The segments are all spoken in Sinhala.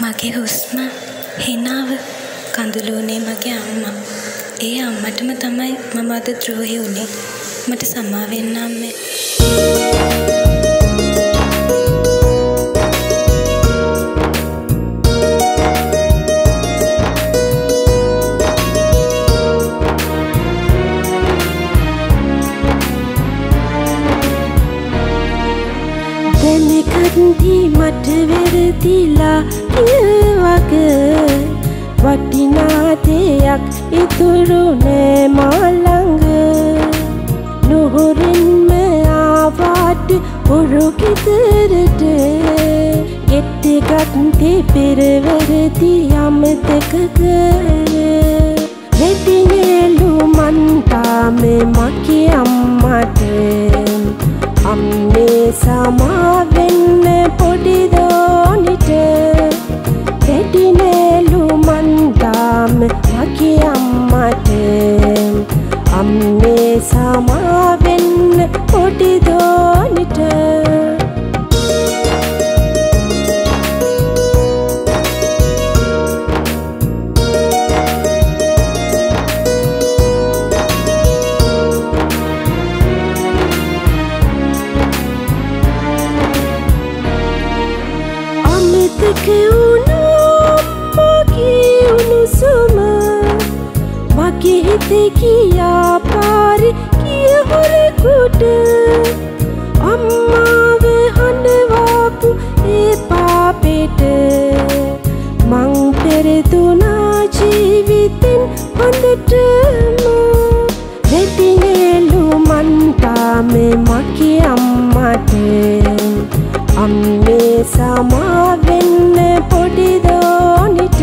මගේ හුස්ම හිනාව කඳුළුනේ මගේ අම්මා. ඒ අම්මටම තමයි මම අද ද්‍රෝහි වුනේ. මට සමා වෙන්න අම්මේ. දැනගන්දි මට වෙරදිලා කිව්වගේ වටිනා දෙයක් ඉතුරු නෑ මා ළඟ. නුහුරින්ම ආවාට හුරු ගෙදරට ගෙට්ටගත් පෙරවරදි අමතක කර රෙදිනේලු මන්තාම මගේ අම්මට අම්මේ සමා වෙන්න පොඩි දෝනිට රෙදිනේලු මන්තාම මගේ අම්මට අම්මේ සමා වෙන්න පොඩි දෝනිට. මගේ හිතේ කියා පාරි කිය හොරෙකුට අම්මාව හඬවාපු ඒ පාපෙට මං පෙරදුනා ජීවිතෙන් හොඳටම. රෙදිනේලු මන්තාම මගේ අම්මට අම්මේ සමා වෙන්න පොඩි දෝනිට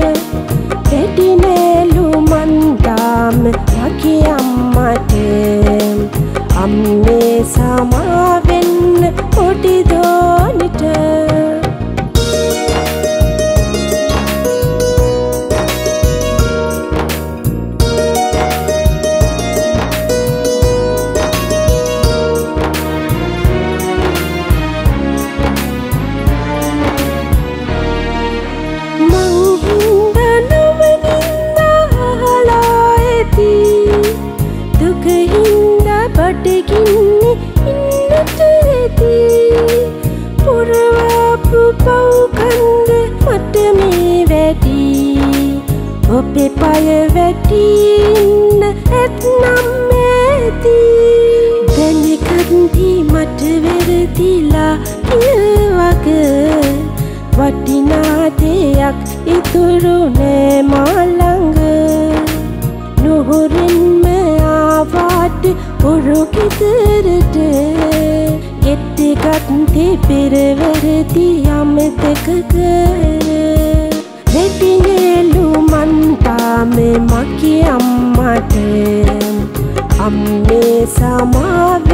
රෙදිනේලු මන්තාම මගේ අම්මට අම්මේ සමා වෙන්න පොඩි දෝනිට. බඩගින්නේ ඉන්නට ඇති පුරවාපු පව්කන්ද මට මේ වැඩි ඔබේ පය වැටි ඉන්න ඇත්නම් ඇති. දැනගන්දි මට වෙරදිලා කිව්වගේ වටිනා දෙයක් ඉතුරු නෑ මා ළඟ. නුහුරින්ම ආවාට හුරු ගෙදරට ගෙට්ටගත් පෙරවරදි අමතක කර රෙදිනේලු මන්තාම මගේ අම්මට අම්මේ සමා